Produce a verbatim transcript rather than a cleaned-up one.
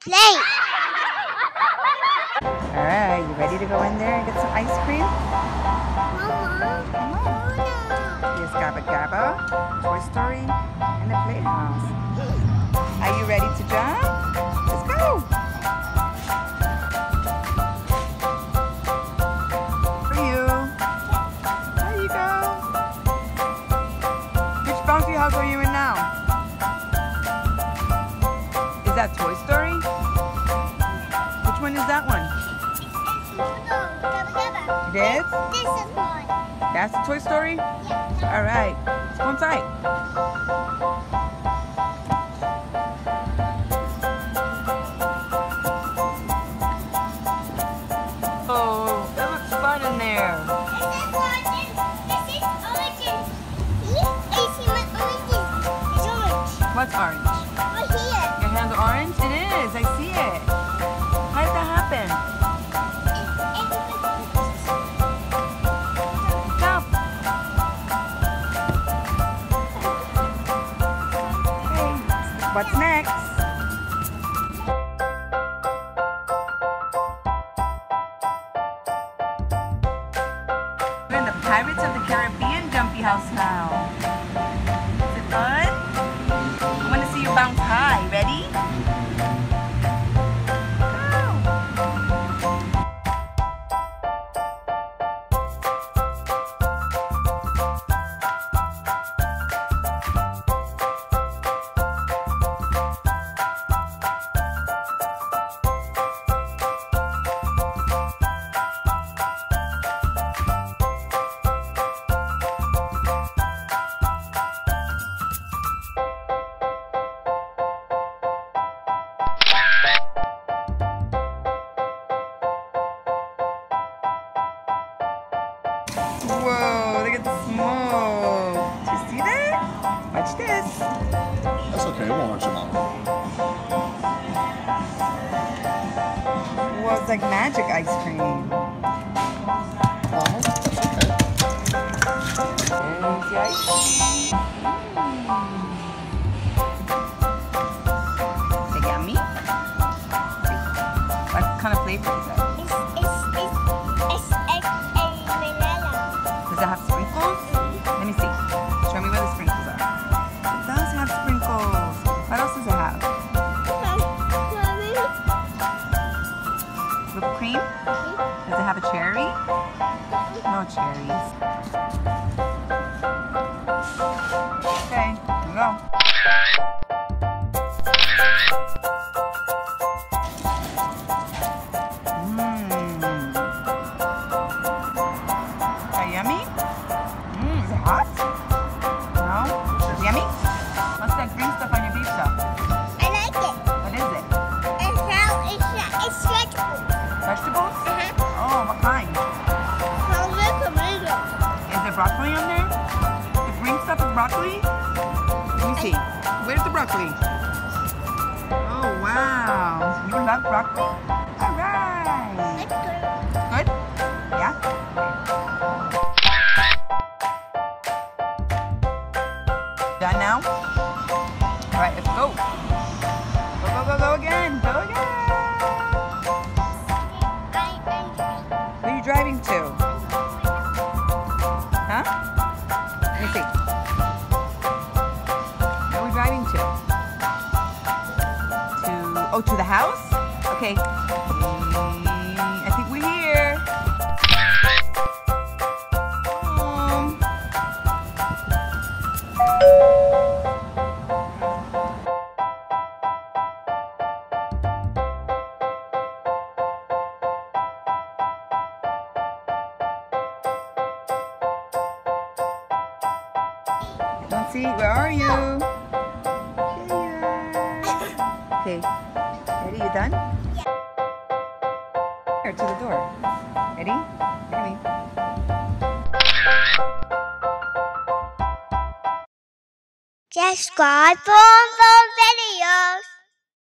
play. Alright, you ready to go in there and get some ice cream? Mama, Come on. Here's Gabba Gabba, Toy Story, and the Playhouse. Are you ready to jump? Let's go! For you. There you go. Which bouncy house are you in now? Is that Toy Story? Which one is that one? It is? This is one. That's the Toy Story? Yeah. Alright, let's go inside. Oh, that looks fun in there. This is orange. This is orange. See? I see my orange. It's orange. What's orange? Right here. Your hands are orange? It is, I see it. How did that happen? Jump. Okay, what's next? We're in the Pirates of the Caribbean Jumpy House now. Is it fun? I want to see you bounce high. Ready? Whoa, look at the smoke. Do you see that? Watch this. That's okay, it won't hurt your mama. Whoa, it's like magic ice cream. Oh, that's okay. There's the ice cream. Is it yummy? What kind of flavor is that? It's, it's, it's, it's egg and vanilla. Does it have sprinkles? Let me see. Show me where the sprinkles are. It does have sprinkles. What else does it have? Whipped cream? Does it have a cherry? No cherries. Okay, here we go. Mmm. Are you yummy? Mmm, is it hot? No? Is it yummy? What's that green stuff on your pizza? I like it. What is it? It's how it's, it's vegetable. Vegetables? Uh-huh. Oh, what kind? How little tomato. Is there broccoli on there? The green stuff is broccoli? Let me see. Where's the broccoli? Oh, wow. You love broccoli? All right. It's good. Good? Yeah? Done now? All right, let's go. Go, go, go, go again. Go again. I, I, Where are you driving to? Huh? Let me see. Where are we driving to? To, oh, to the house? Okay. Mm, I think we're here. Um, I don't see. Where are you? Here. Okay. Ready? You done? Here to the door. Ready? Ready? subscribe for more videos.